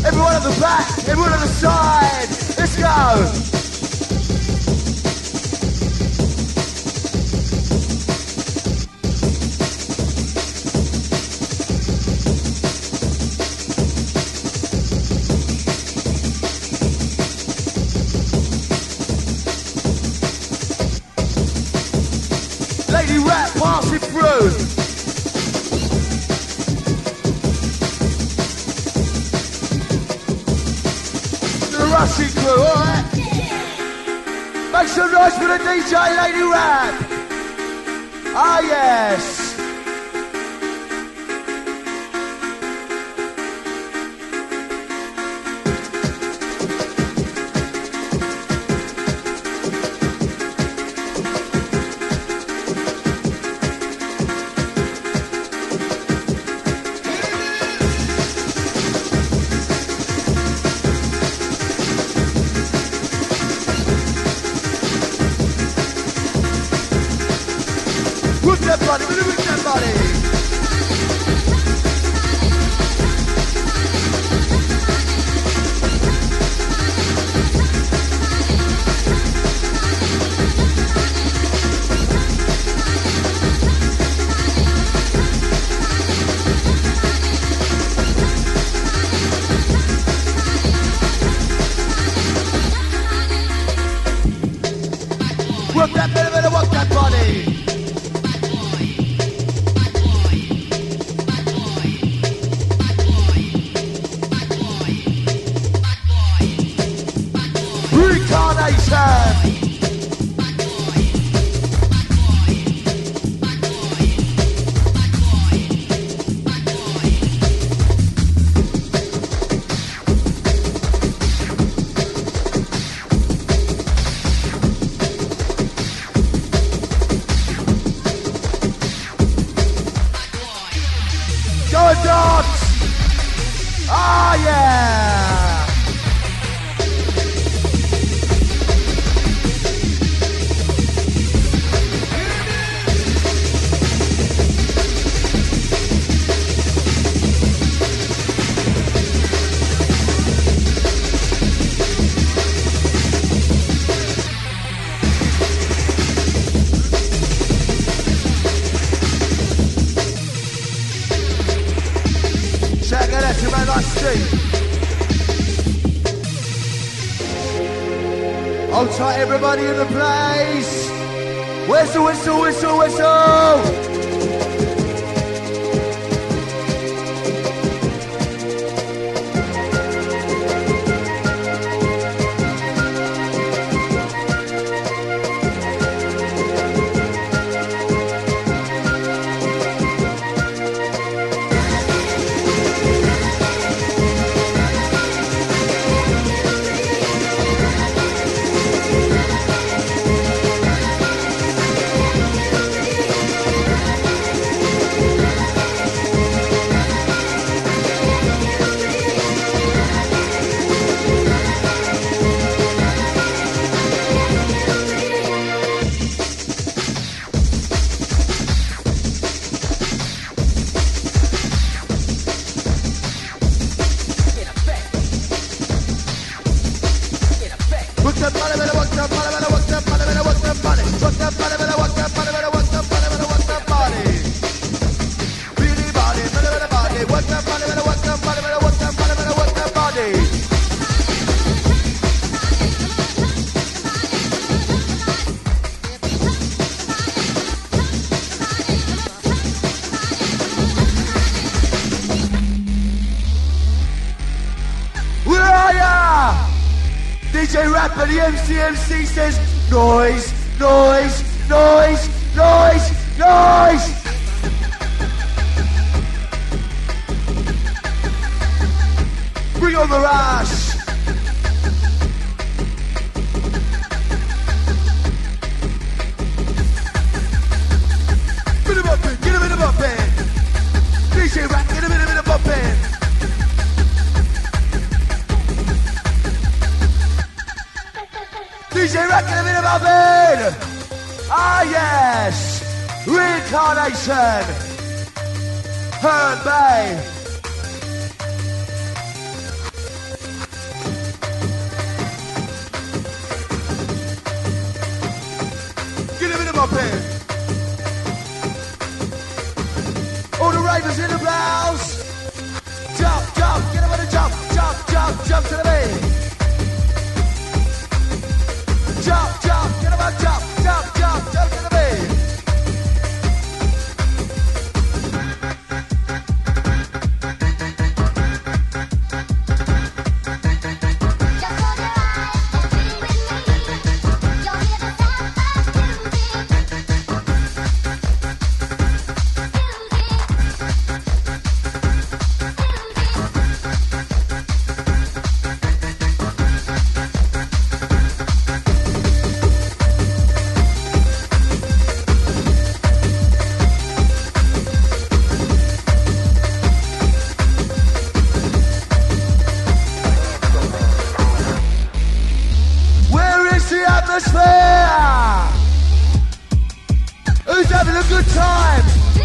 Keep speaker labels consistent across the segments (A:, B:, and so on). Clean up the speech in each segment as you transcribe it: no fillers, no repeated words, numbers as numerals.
A: Everyone on the back, everyone on the side. Let's go. Lady Rat, pass it through. Rushing crew, alright? Make some noise for the DJ, Lady Rap! Ah, yes! Work that belly, work that body. Reincarnation. Ah, yeah! Check it out, you man, I see. Hold tight, everybody in the place. Whistle, whistle, whistle, whistle. DJ Rapper, the MC says noise, noise, noise, noise, noise. Bring on the rush. Bit of bumping, get a bit of bumping. DJ Rap, get a bit of bumping. DJ Rack in a bit of bed. Ah, yes. Reincarnation. Heard Bay. jump in. All the ravers in the blouse. Jump, jump, get up on the jump, jump, jump, jump to the beat. Jump, jump, get up on jump, jump, jump, jump to the beat. Who's having a good time?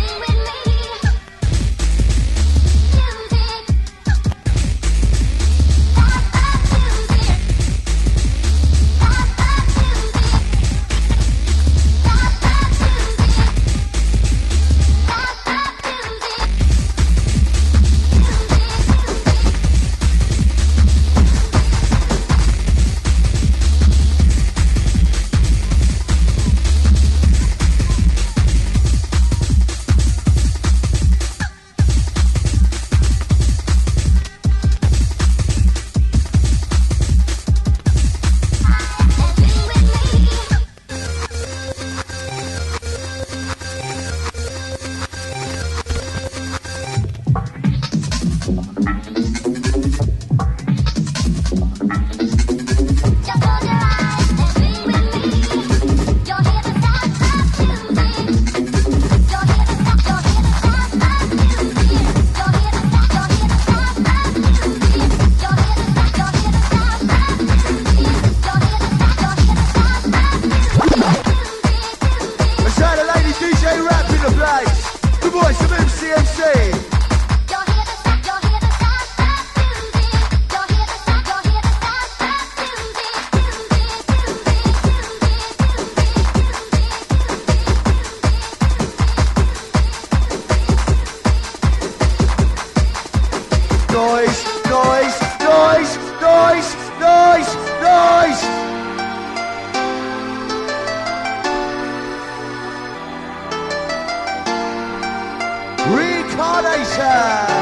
A: Reincarnation!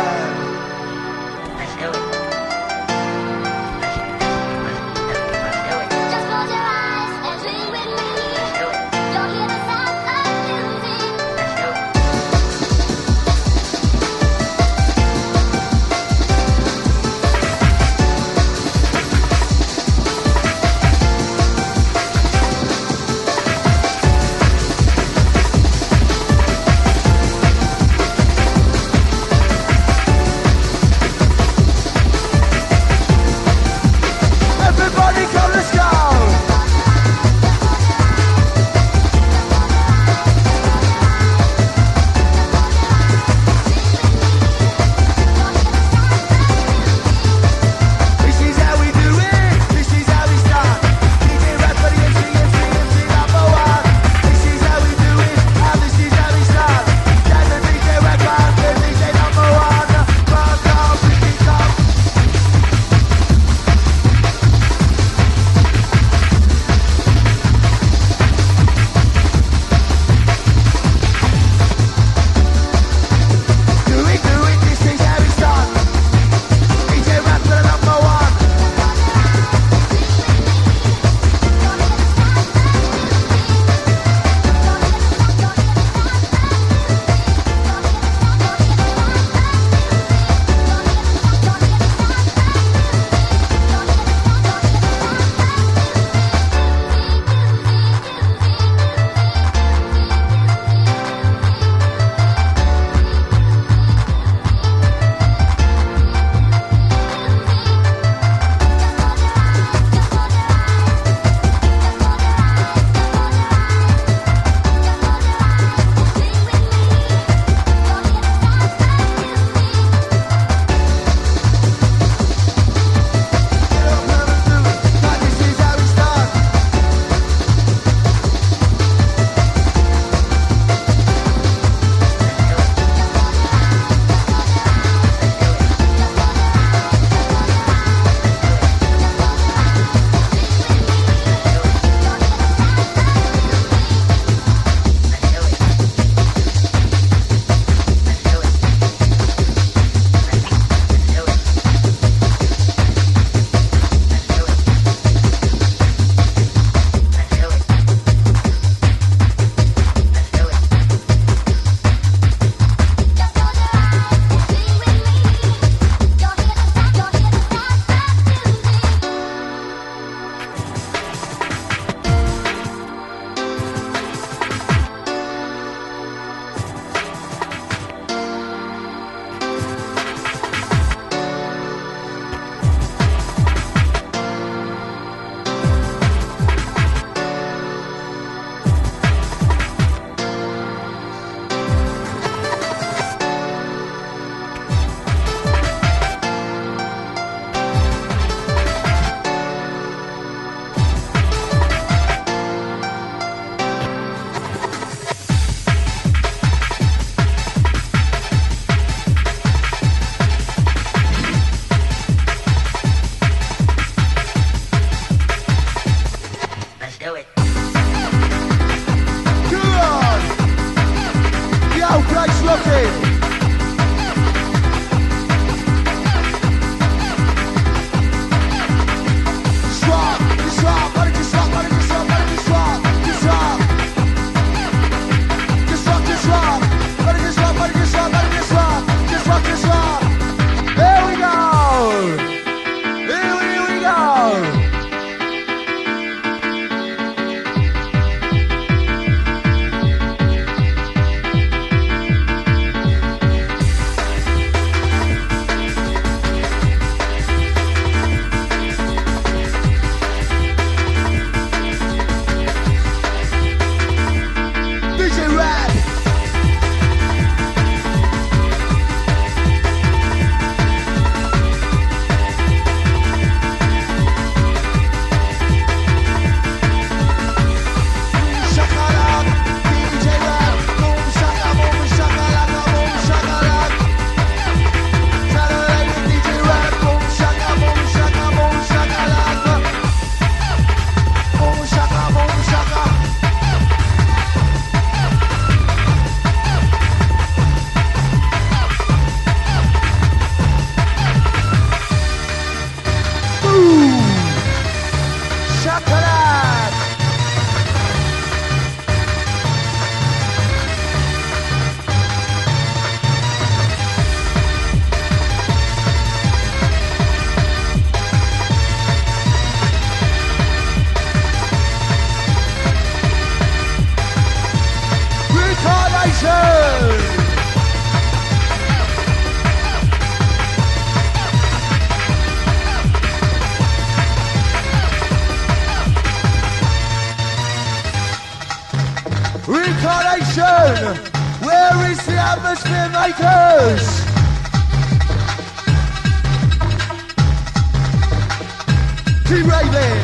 A: Makers! Keep raving!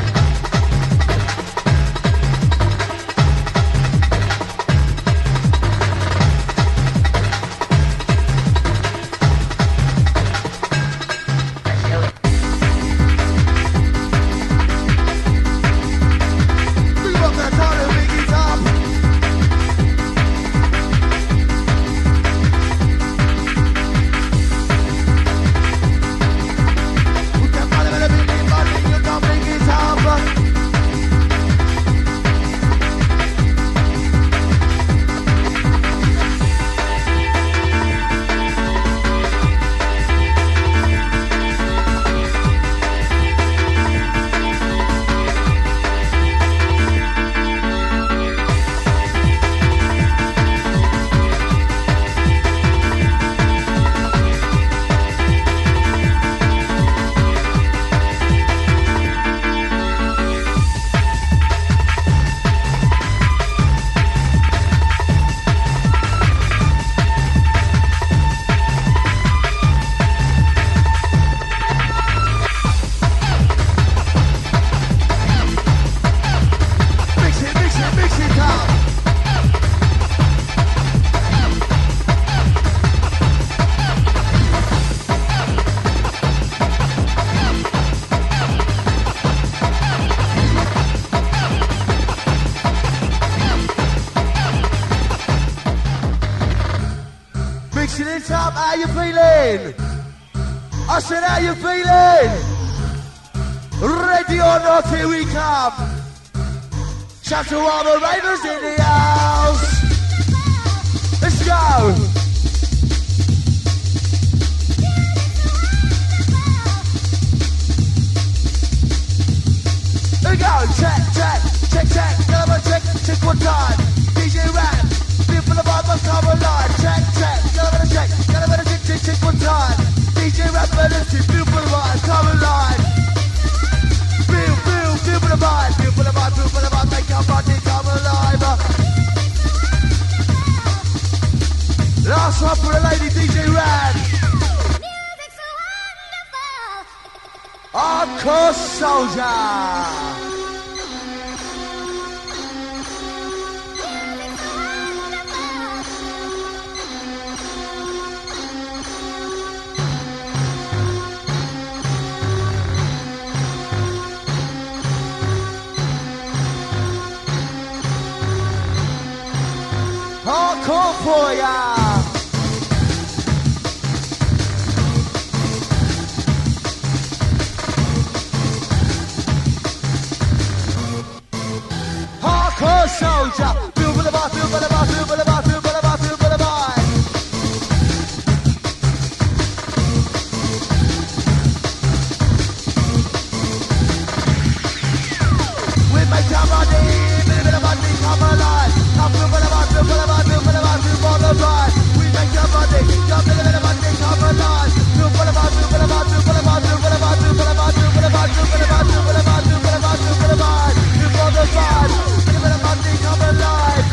A: Mixing it up, how you feeling? I said, how you feeling? Ready or not, here we come. Shout to all the ravers in the house. Let's go. Here we go. Check, check, check, check. Never check, check one time. DJ Rap, feel for the vibe, must come alive. Check, check, never check, never check, check, check one time. DJ Rap, Phantasy, feel for the vibe, come alive. Feel for the vibe, feel for the vibe, feel for the vibe, make our body come alive. Last one for the lady, DJ Rad.
B: Music's so wonderful.
A: Hardcore Soldier. Hardcore for ya! Hardcore soldier! Feel for the bar, feel for the bar, feel for the bar, feel for the bar, feel for the bar! We make our money, bit of money, come alive! Come feel for the bar, feel for the bar, feel for the bar, feel for the bar! We make our money, come bit of money, come alive! Feel for the bar, feel for the bar, feel for the bar, feel for the bar, feel for the bar, feel for the bar, feel for the bar, feel for the bar, feel for the bar, feel for the bar! Feel for the bar, bit of money, come alive!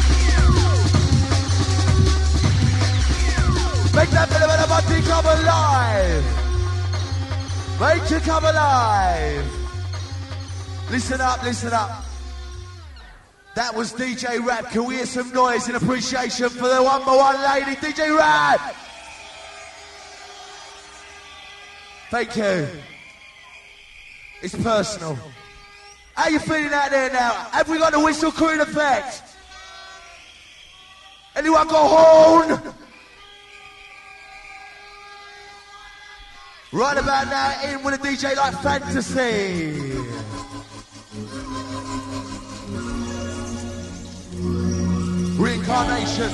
A: Make that bit of money come alive! Make it come alive! Listen up, listen up. That was DJ Rap. Can we hear some noise in appreciation for the #1 lady, DJ Rap? Thank you. It's personal. How you feeling out there now? Have we got the whistle crew in effect? Anyone got horn? Right about now, in with a DJ like Phantasy. Reincarnation.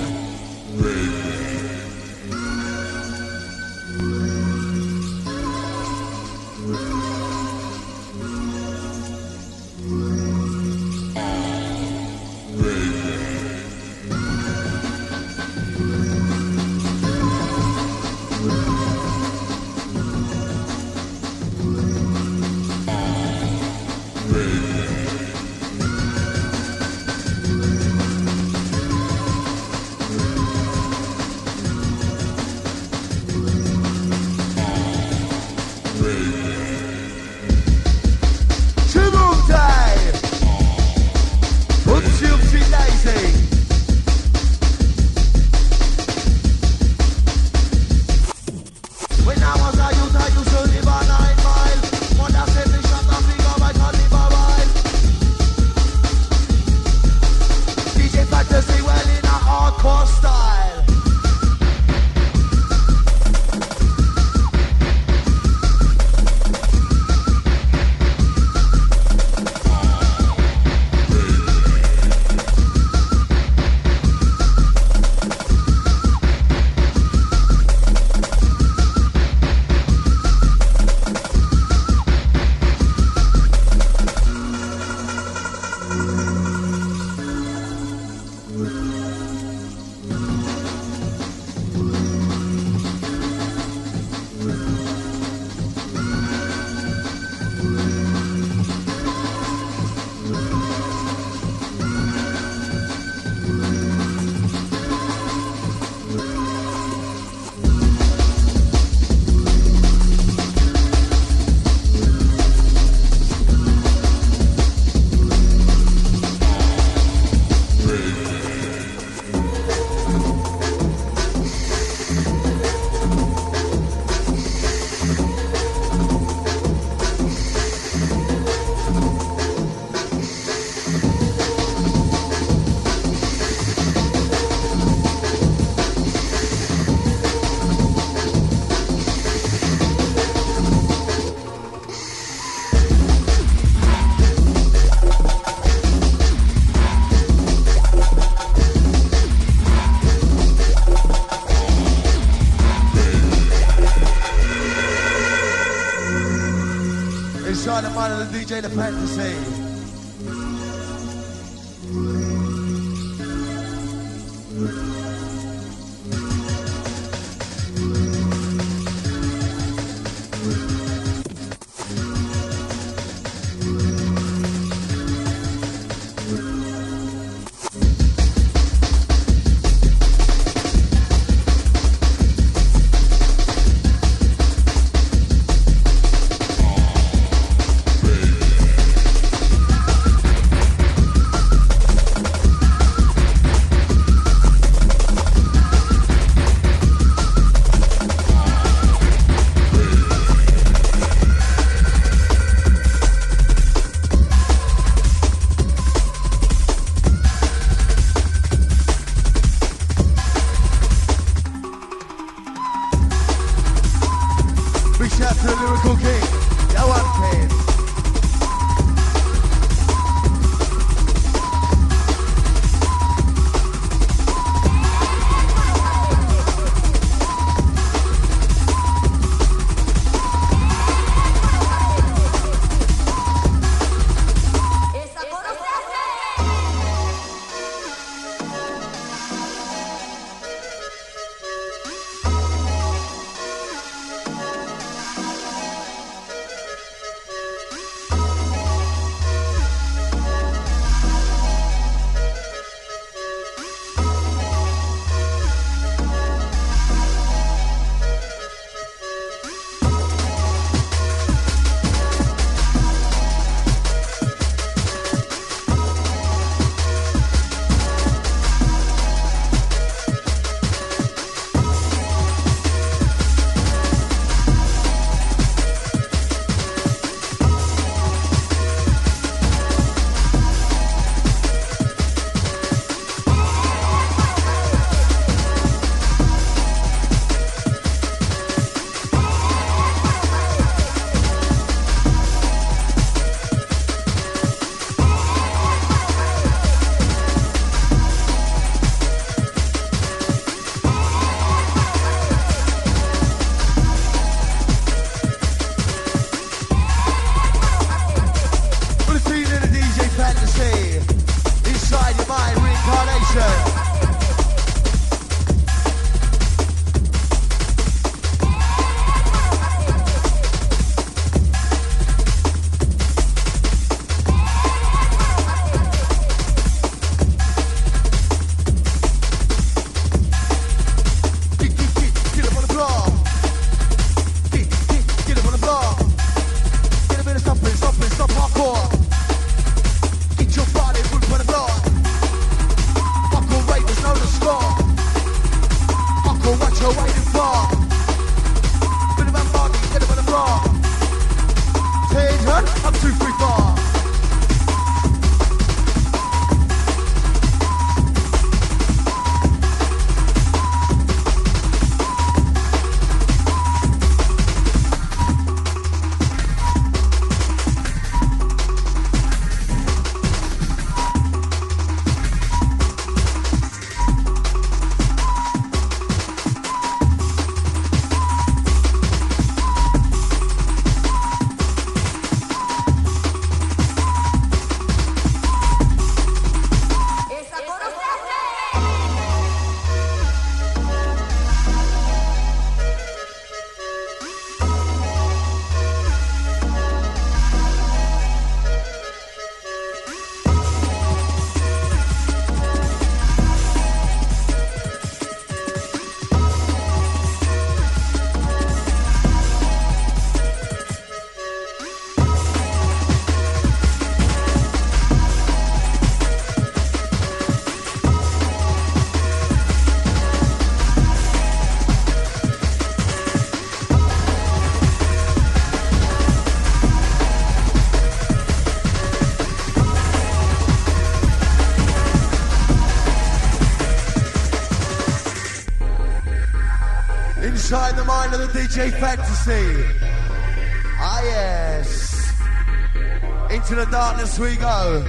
A: Inside the mind of the DJ, the Phantasy. Inside your mind, Reincarnation. Inside the mind of the DJ Phantasy. Ah yes. Into the darkness we go.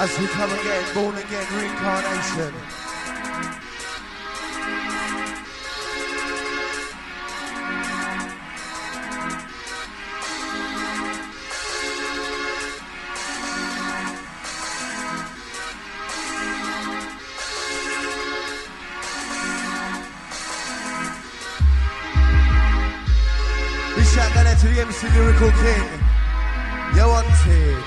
A: As we come again, born again, reincarnation. Big shout out to the MC Lyrical King. You're wanted.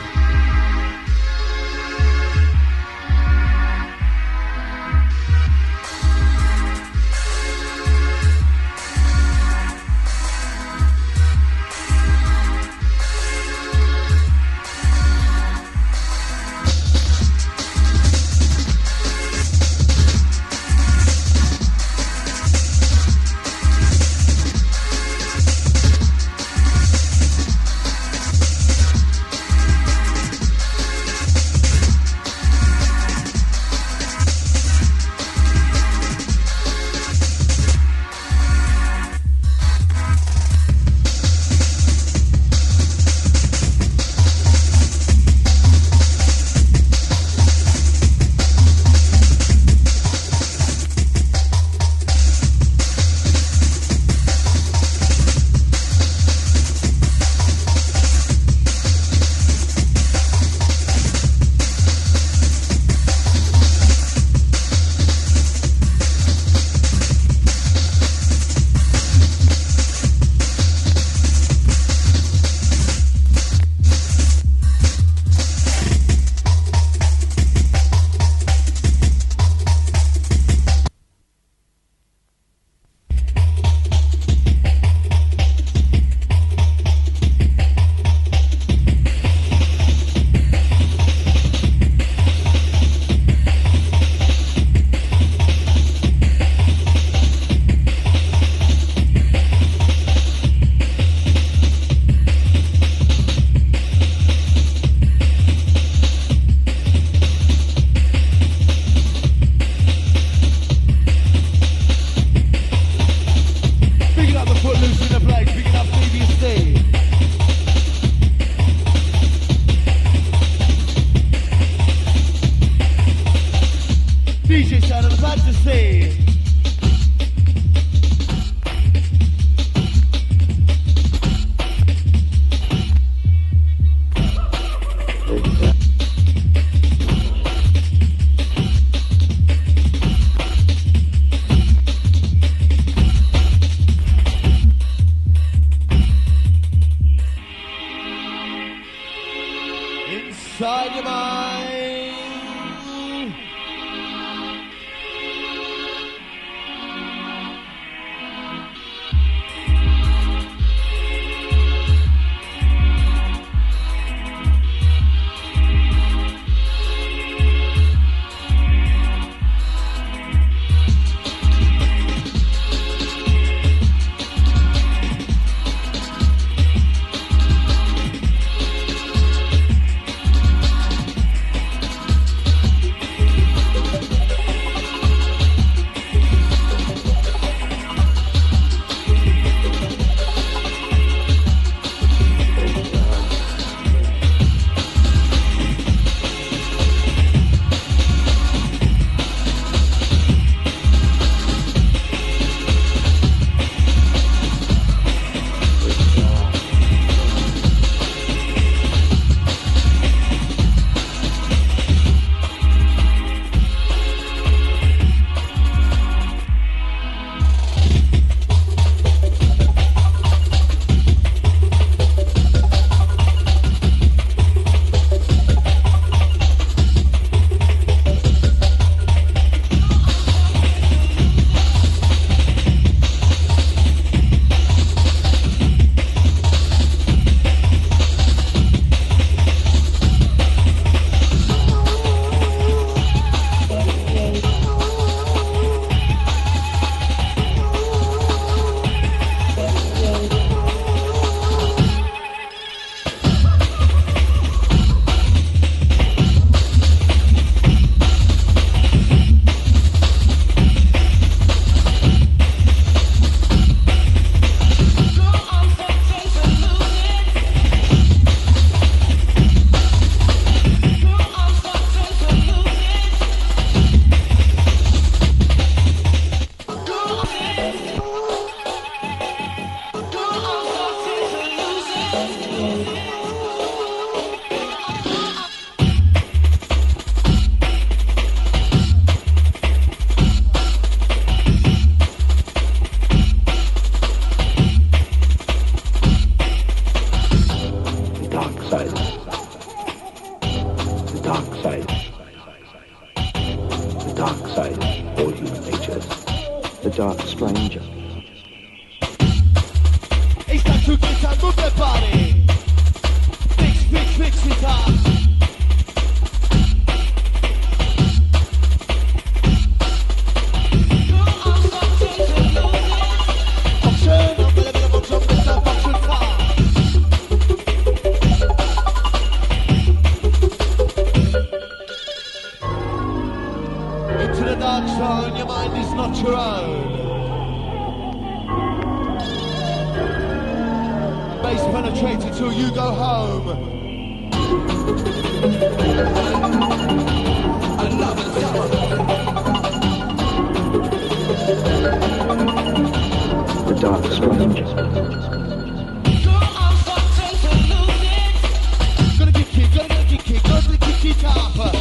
A: DJ shout out Phantasy. Inside your mind.
C: dark stranger.
A: It's time to get time, move that body. Fix it up. Into the dark zone, your mind is not your own. Bass penetrated till you go home.
C: The dark stranger.
A: Gonna kick it, gonna kick it, gonna kick it up.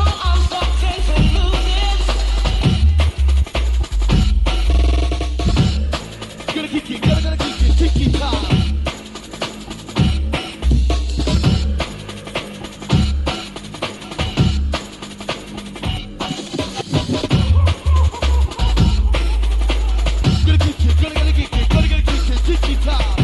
A: Gonna kick it, gonna kick it, kick it up. Gonna kick it, gonna kick it, gonna kick it, kick it up.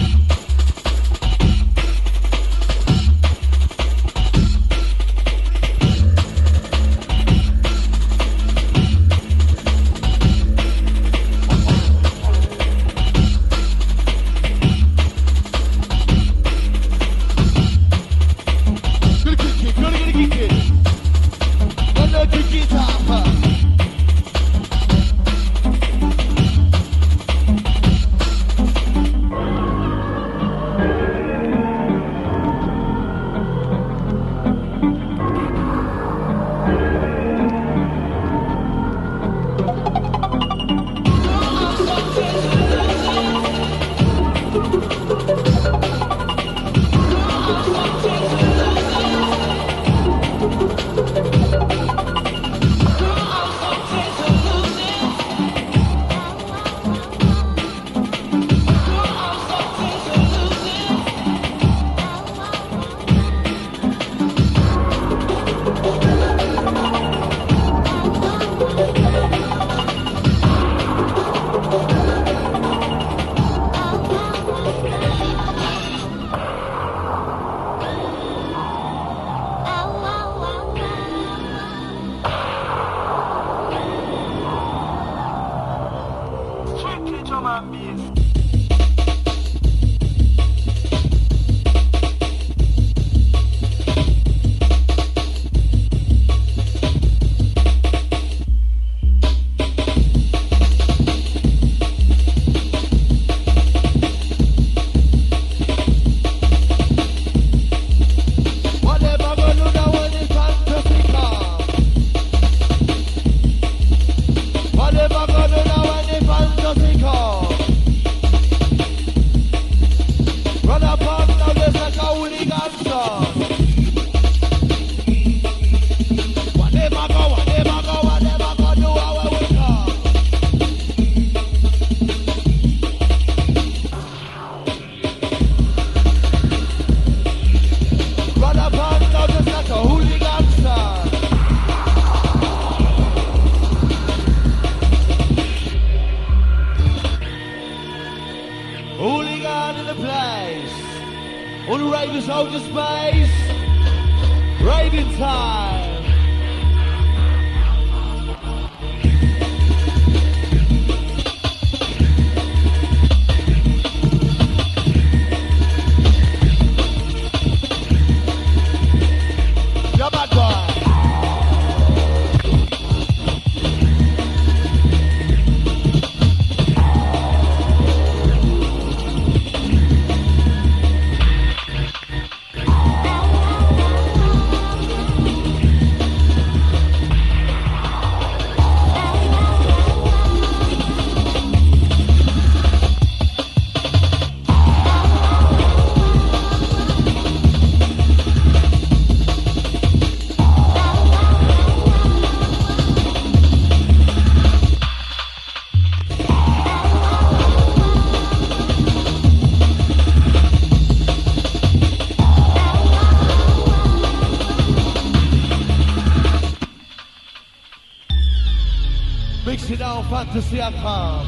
A: Mix it down, Phantasy and calm.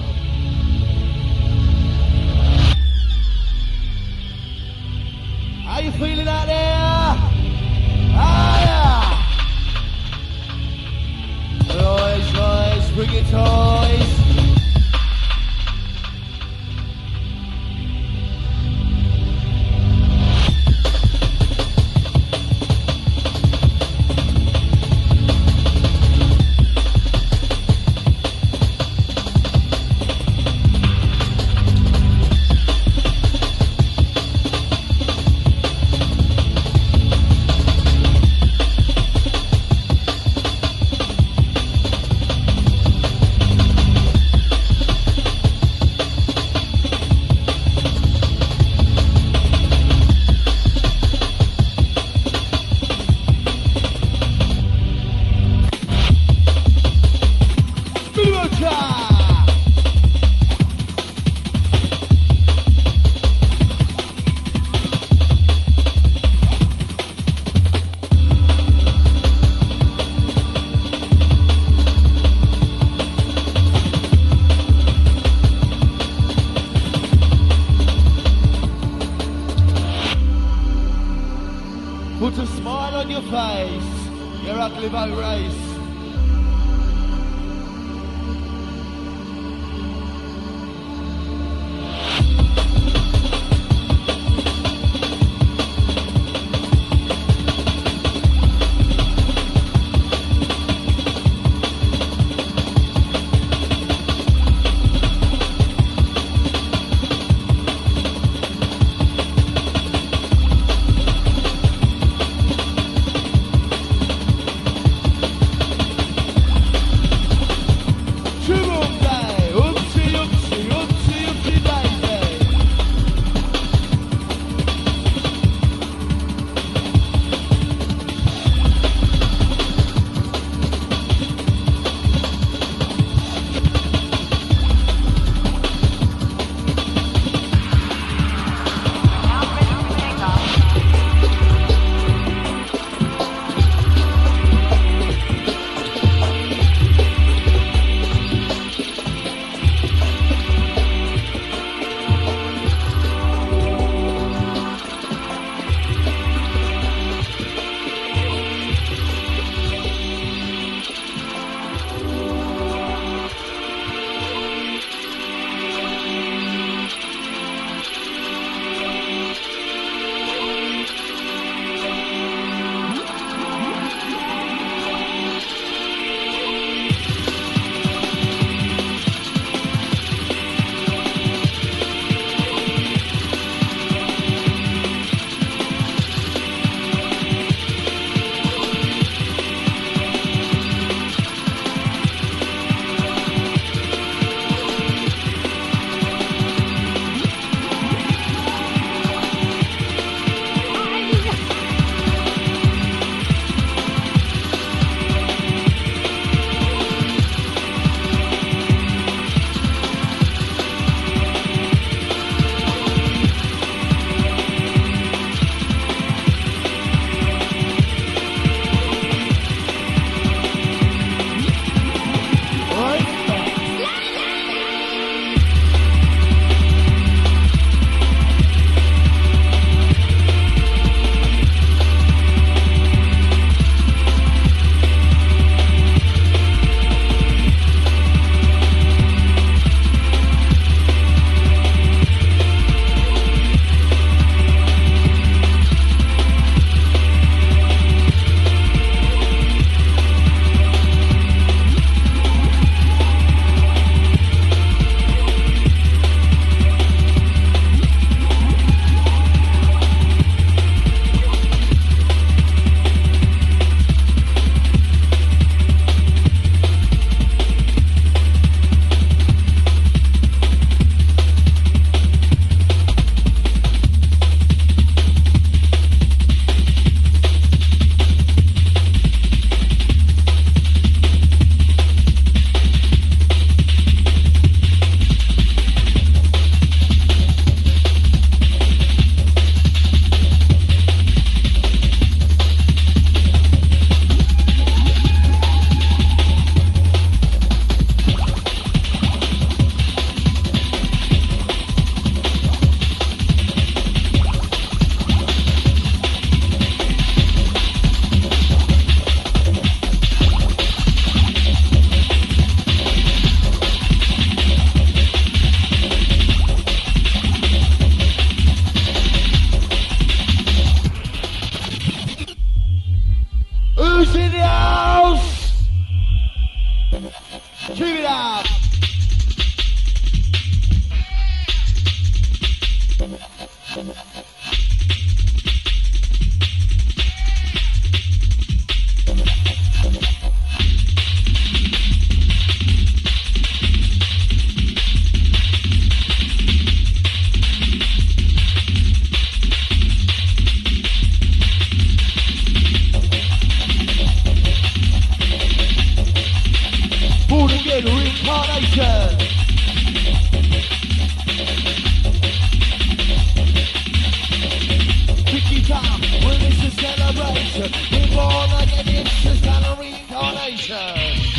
A: How you feeling out there? Ah, yeah. Toys, bring your toys. Put a smile on your face. You're ugly by race. Keep it up. Born again, reincarnation. Tricky time, when it's a celebration. We're born again, it's just kind of reincarnation.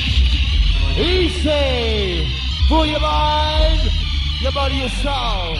A: Easy for your mind, your body, your soul.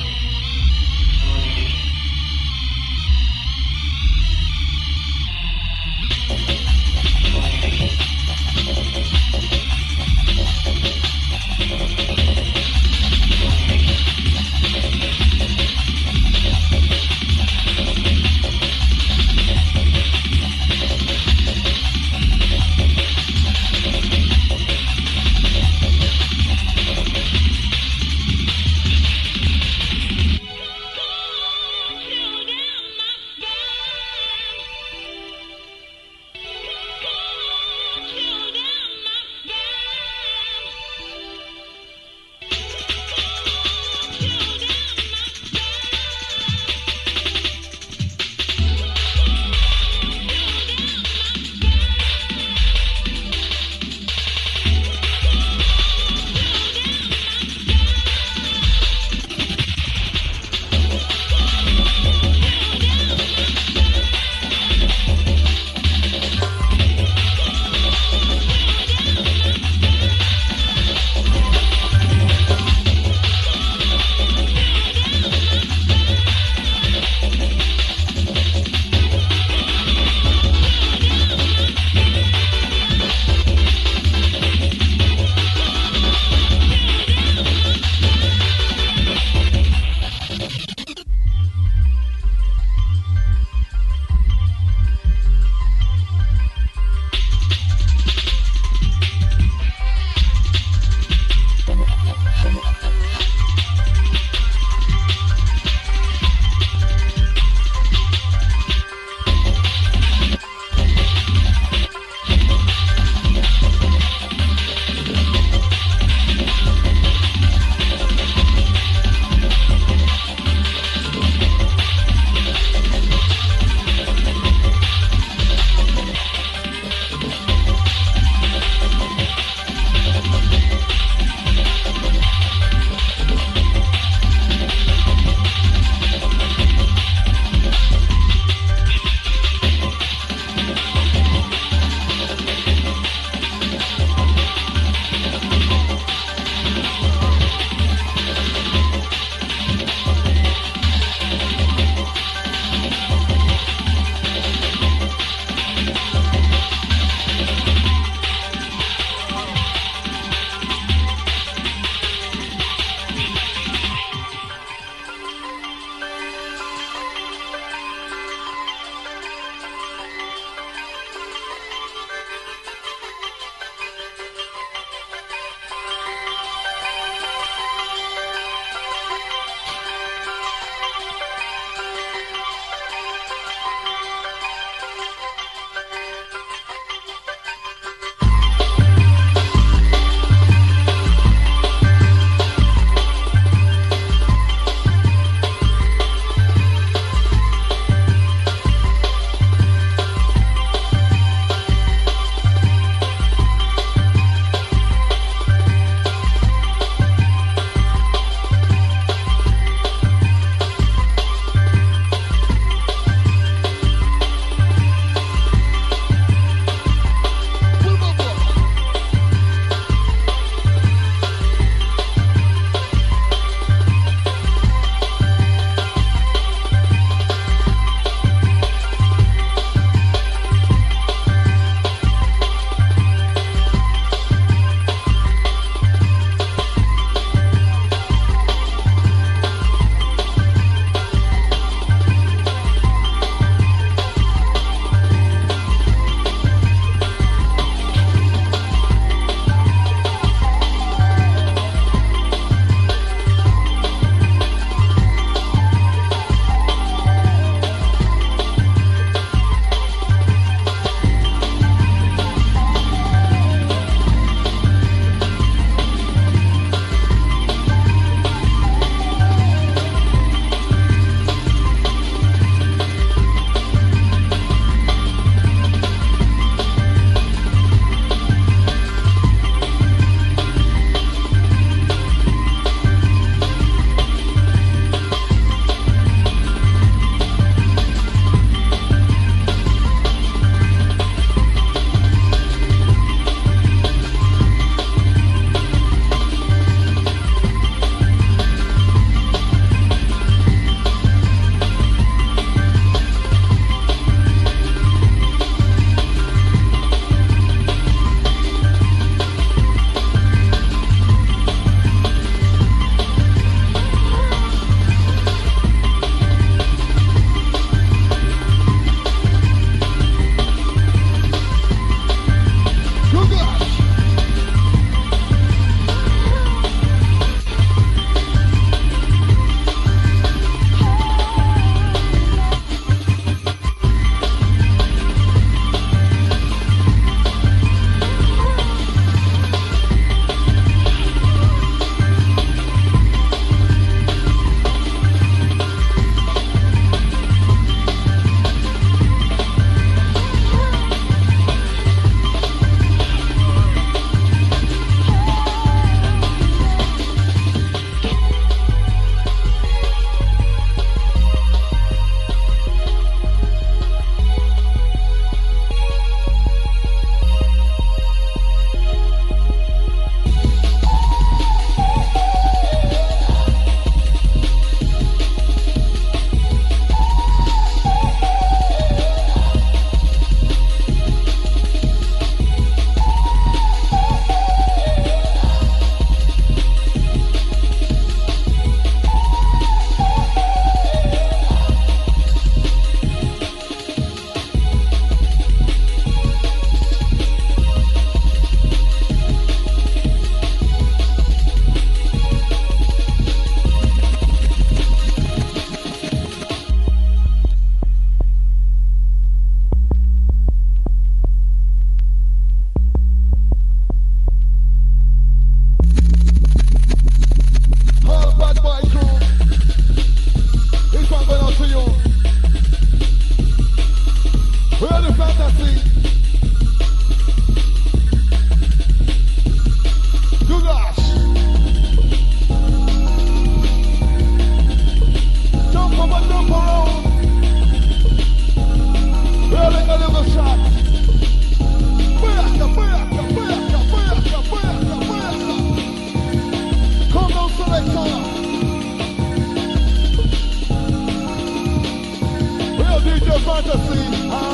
A: Phantasy.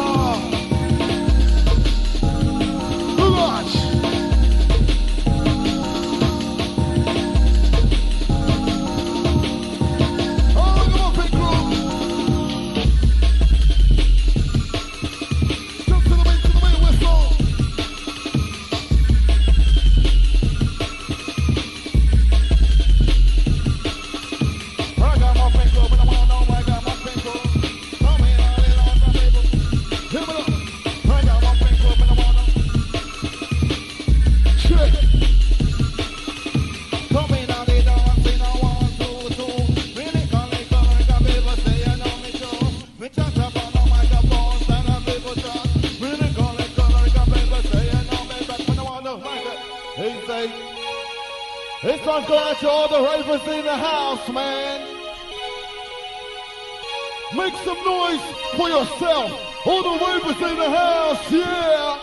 A: Watch. Oh, come on, big crew. Jump to the main whistle. I got my finger, but I wanna know I got my finger. Come here, all in on the table. Hit me up. I got my finger, but I wanna check. Come in, all in on, say no 1, 2, 2. Really can't let go, like a baby say, I know me too. Me chat up on the microphone, stand up, people chat. Really can't let go, like a baby say, I know me back when I wanna like it. He say, this one's going out to all the ravers in the house, man. Make some noise for yourself. All the ravers in the house, yeah.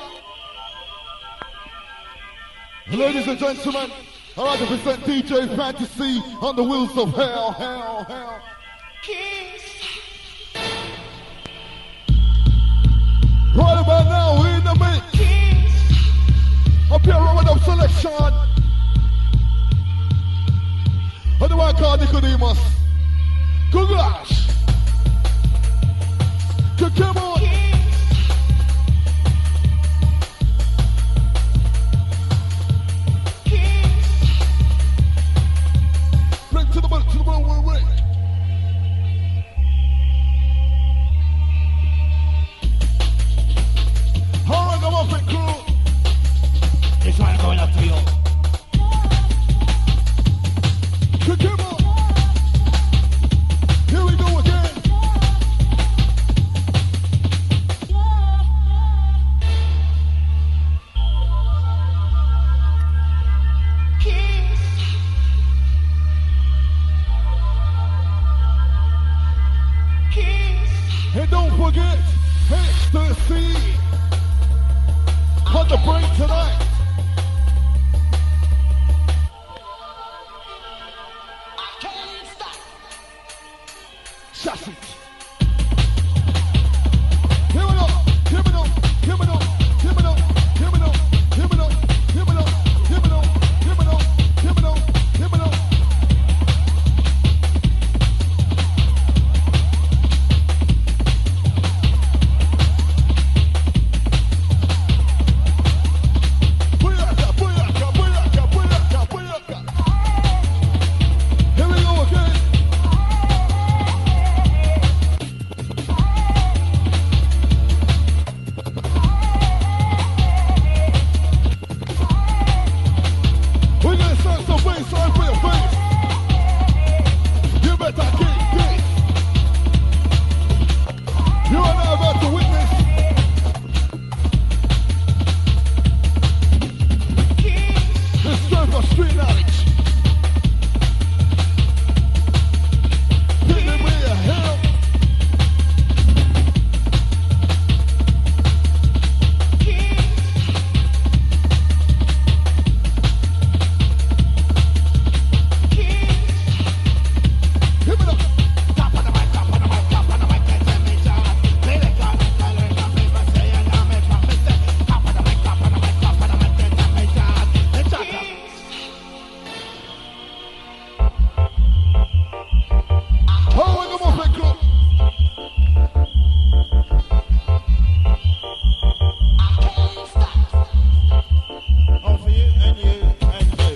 A: Ladies and gentlemen, I'd like to present DJ Phantasy on the wheels of hell, hell, hell. Right about now, we're in the mix. Up here, rolling up selection. How do I call Nicodemus? Good gosh. Come on. Bring to the ball, wait. All right, come on, big crew.
C: This one going up to you.
A: Come on. Here we go again. And don't forget, Phantasy on the brain tonight. Shut it. Here we go. Here we go. Here we go. Here we go. Here we go. Here we go. Here we go. Here we go. Here we go. Here we go. Here we go. Here we go again. We're gonna start some baseline for your face. You better kick this. You are now about to witness the strength of street knowledge. Hitting me a hell. Give it up.
C: Top of the mic, top of the mic, top of the mic, they tell me John. Play the gun, people say, and I'm a prophet. Top of the mic, top of the mic, top of the mic, they tell me John. They chat up.
A: Oh, come on, big crew.
C: Oh, for you and you and you.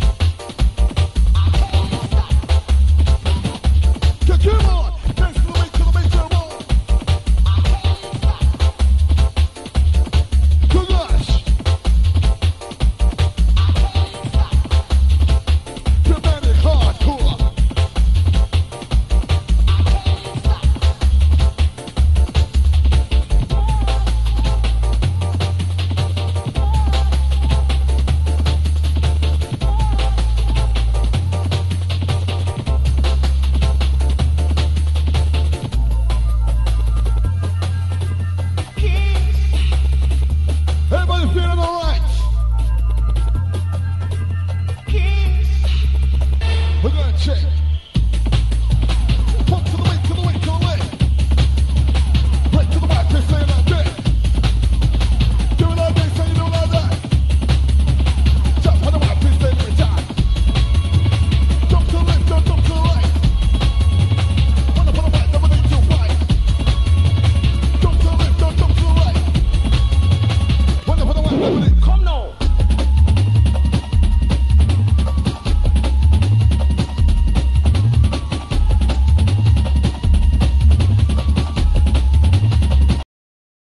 A: Come on. Dance to the beat, roll. Good gosh. Dramatic hardcore. Everybody feeling all right? We're gonna check.